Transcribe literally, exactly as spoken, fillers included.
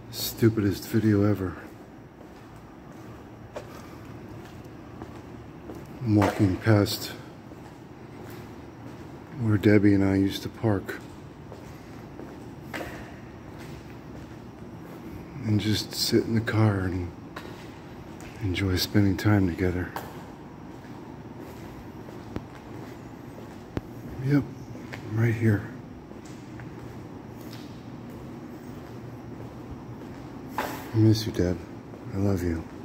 Stupidest video ever. I'm walking past where Debbie and I used to park and just sit in the car and enjoy spending time together. Yep, right here. I miss you, Deb. I love you.